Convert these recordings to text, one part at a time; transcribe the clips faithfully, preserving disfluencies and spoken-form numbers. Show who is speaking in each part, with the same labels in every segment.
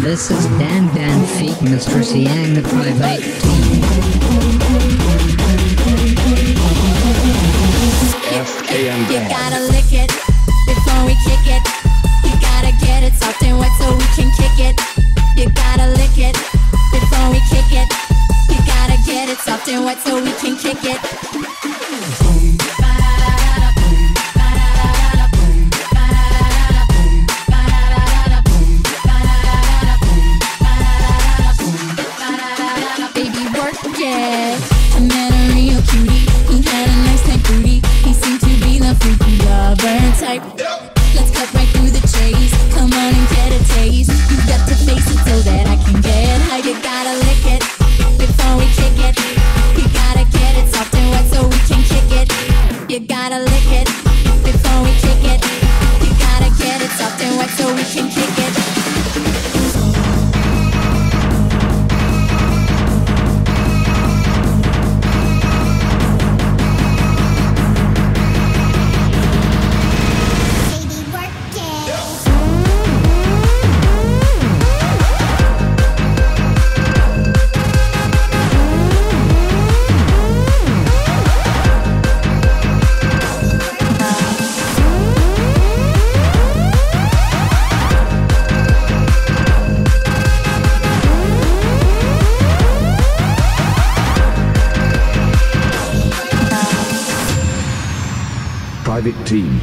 Speaker 1: This is Dan Dan Feet, Mister Seang, the Privaite team.
Speaker 2: F A M.
Speaker 3: You gotta lick it before we kick it. You gotta get it soft and wet so we can kick it. You gotta lick it before we kick it. You gotta get it soft and wet so we can kick it. Let's cut right through the chase. Come on and get a taste. You got to face it so that I can get high. You gotta lick it before we kick it. You gotta get it soft and wet so we can kick it. You gotta lick it before we kick it. You gotta get it soft and wet so we can kick it.
Speaker 2: Private team.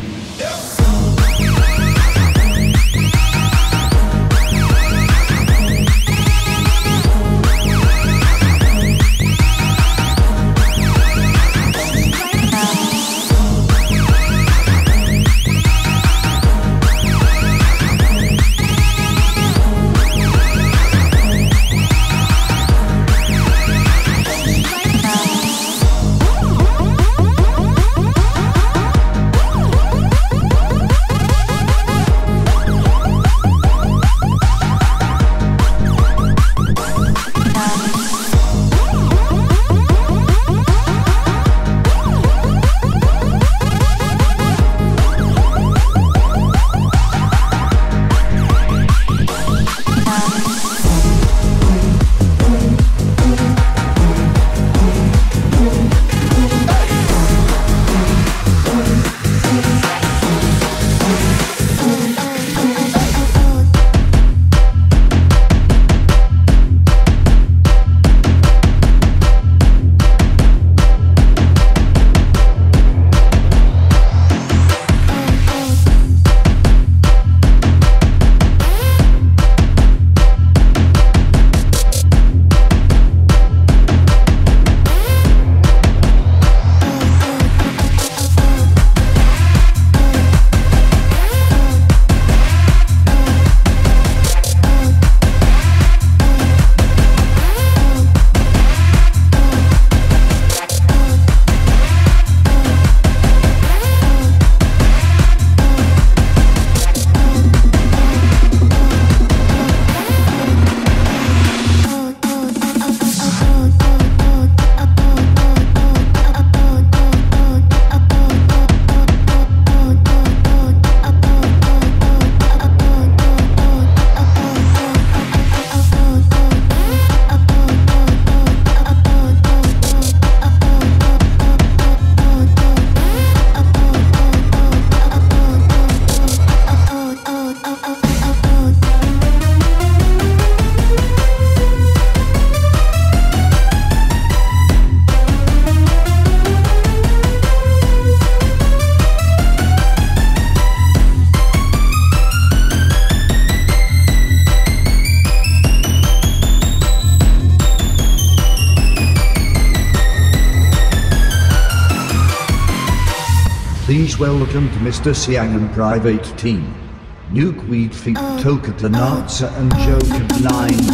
Speaker 4: Please welcome to Mister Seang and Privaite team. Nuke Weed feat Tokata, Naza and Joker Blind.